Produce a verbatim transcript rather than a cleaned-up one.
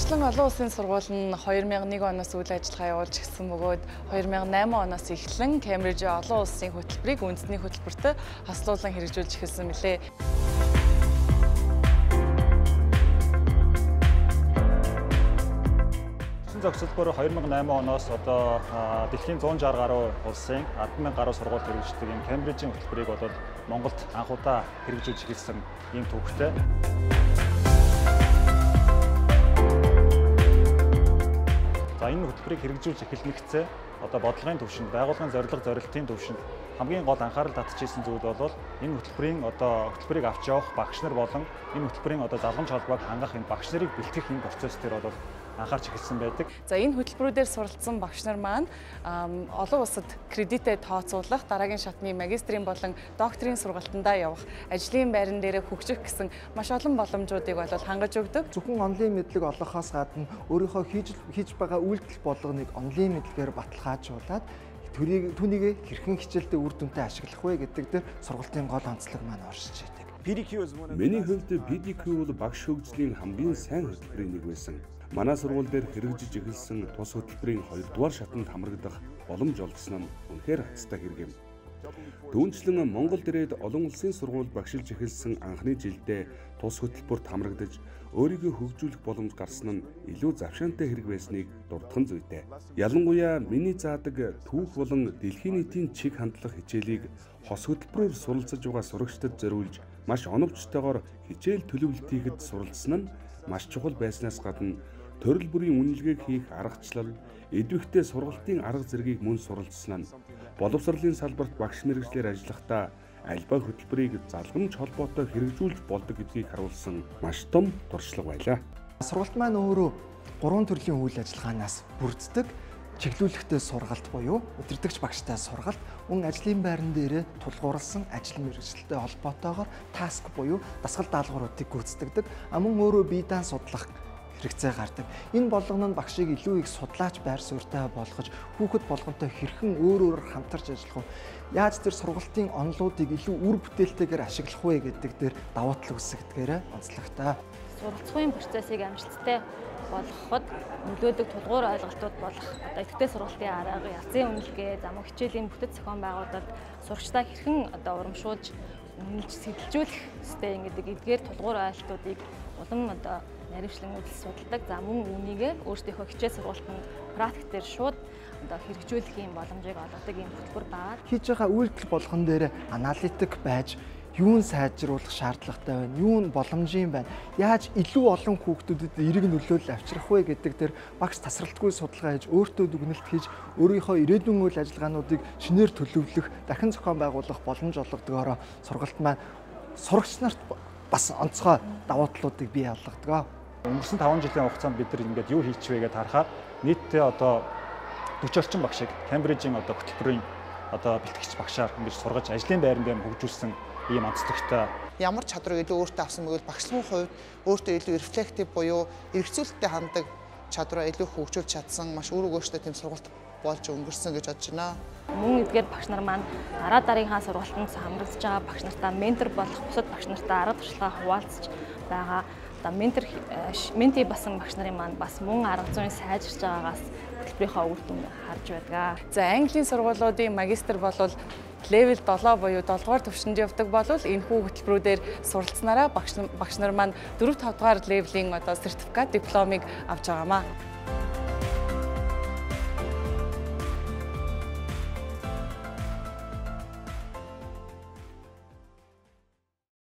Урьдчилан олон улсын сургууль нь хоёр мянган нэг оноос үйл ажиллагаа явуулж гисэн бөгөөд хоёр мянган найман оноос эхлэн Кембрижийн олон улсын хөтөлбөрийг үндэсний хөтөлбөртөд хослуулан хэрэгжүүлж эхэлсэн мөлий. Зохицол бүр хоёр мянган найман оноос одоо дэлхийн зуун жаахан гаруй улсын албан мянган гаруй сургууль хэрэгждэг энэ Кембрижийн хөтөлбөрийг бол Монголд анх удаа хэрэгжүүлж эхэлсэн ийм төвхтэй. За энэ хөтөлбөрийг хэрэгжүүлж эхэлнэгцээ одоо бодлогын түвшинд, байгууллагын зорилго зорилтын түвшинд хамгийн гол анхаарал татчихсан зүйл бол энэ хөтөлбөрийн одоо хөтөлбөрийг авч явах багш нар болон энэ хөтөлбөрийн одоо залгамж холбоог хангах энэ багш нарыг бэлтгэх энэ процесс дээр бол анхаарч эхэлсэн байдаг. За энэ хөтөлбөрүүдээр суралцсан багш нар маань олон улсад кредитээ тооцоолох, дараагийн шатны магистрийн болон докторийн сургалтандаа явах, ажлын байран дээрээ хөгжих гэсэн маш олон боломжуудыг бол хангаж өгдөг. Зөвхөн онлайн мэдлэг олгохоос гадна өөрийнхөө хийж хийж байгаа үйлдэл болгоныг онлайн мэдлэгээр баталгаажуулаад түүнийг түүнийг хэрхэн хичээлдээ үр дүнтэй ашиглах вэ гэдэг дээр сургалтын гол онцлог маань оршиж байдаг. Миний хувьд пи ди кью бол багш хөгжлийн хамгийн сайн хөтөлбөрийн нэг байсан. Манай сургууль дээр хэрэгжиж эхэлсэн тус хөтөлбөрийн хоёрдугаар шатанд хамрагдах боломж олгосон нь үнэхээр хацтай хэрэг юм. Түүнчлэн Монгол ирээд олон улсын сургууль багшилж эхэлсэн анхны жилдээ тус хөтөлбөрт хамрагдаж өөрийгөө хөгжүүлэх боломж гарсан нь илүү завшаантай хэрэг байсныг дурдхан зүйтэй. Ялангуяа миний заадаг түүх болон дэлхийн нийтийн чиг хандлах хичээлийг хос хөтөлбөрөөр суралцаж байгаа сурагчдад зориулж маш оновчтойгоор хичээл төлөвлөлт хийхэд суралцсан нь маш чухал байснаас гадна төрөл бүрийн үнэлгээг хийх аргачлал, идэвхтэй сургалтын арга зэргийг мөн суралцсан нь боловсролын салбарт багш мэргэжлэр ажиллахдаа альбаа хөтөлбөрийг залгамж холбоотой хэрэгжүүлж болдог гэдгийг харуулсан маш том туршлага байлаа. Сургалт маань өөрөө гурван төрлийн үйл ажиллагаанаас бүрддэг. Чиглүүлэгтэй сургалт буюу өдөртөгч багштай сургалт, мөн ажлын байран дээрээ тулгуурласан ажил мэргэжилтэй холбоотойгоор таск буюу дасгал даалгавруудыг гүйцэтгэдэг. Мөн өөрөө бие даан судлах хэрэгцээ гардаг. Энэ болгоно нь багшийг илүү их судлаач байр суурьтай болгож хүүхэд болгонтой хэрхэн өөр өөрөөр хамтарч ажиллах вэ? Яаж тэр сургалтын онолуудыг илүү үр бүтээлтэйгээр ашиглах вэ гэдэг дээр давуу тал үүсгдгээрээ онцлогтой. Суралцгын процессыг амжилттай болгоход нөлөөдөг тулгуур ойлголтууд болох одоо идэвхтэй сургалтын арга, ялцын үнэлгээ, зам хичээлийн бүтэц зохион байгуулалт сурагчдаа хэрхэн одоо урамшуулж үнэлж сэтэлжүүлэх ёстой гэдэг эдгээр тулгуур ойлголтуудыг улам одоо наривчлан үзэл судалдаг. За мөн үүнийг өөрсдийнхөө хичээл сургалтанд практик дээр шууд одоо хэрэгжүүлэх юм боломжийг олгодог юм хөтөлбөр байгаа. Хийж байгаа үйлдэл болгон дээр аналитик байж юун сайжруулах шаардлагатай байна, юу нь боломжийн байна, яаж илүү олон хүүхдүүдэд эерэг нөлөөлөл авчрах вэ гэдэг дээр багш тасралтгүй судалгаа хийж өөртөө дүгнэлт хийж өөрийнхөө ирээдүйн үйл ажиллагаануудыг шинээр төлөвлөх, дахин зохион байгуулах боломж олгодгоороо сургалт маань сурагч нарт бас онцгой давуу талуудыг бий болгодог. Өнгөрсөн таван жилийн хугацаанд бид нар ингээд юу хийчихвэ гэдээ харахаар нийтдээ одоо дөрвөн орчим багшийг Кембрижийн одоо хөтөлбөрийн одоо бэлтгэгч багшаар ингэж сургаж ажлын байран дээр хөгжүүлсэн ийм онцлогтой. Ямар чадварыг илүү өөртөө авсан мөгөл багшлахын хувьд өөртөө илүү рефлектив буюу эргцүүлэлтэд хандаг чадвараа илүү хөгжүүлж чадсан маш өөр өгөөжтэй тийм сургалт болж өнгөрсөн гэж бодож байна. Мөн эдгээр багш нар маань дараа дараагийнхаа сургалтанд хамрагдж байгаа багш нартаа ментор болох, бусад багш нартаа арга туршлагаа хуваалцаж байгаа. Одоо ментор менти басан багш нарын маань бас мөн арга зүйн сайжирч байгаагаас хөтөлбөрийнхөө үр дүн харж байдаг. За Английн сургуулиудын магистр болвол левел долоо буюу долдугаар түвшинд явдаг болвол энэхүү хөтөлбөрүүдээр суралцсанараа багш багш нар маань дөрөв тавдугаар левелийн одоо сертификат дипломыг авч байгаамаа.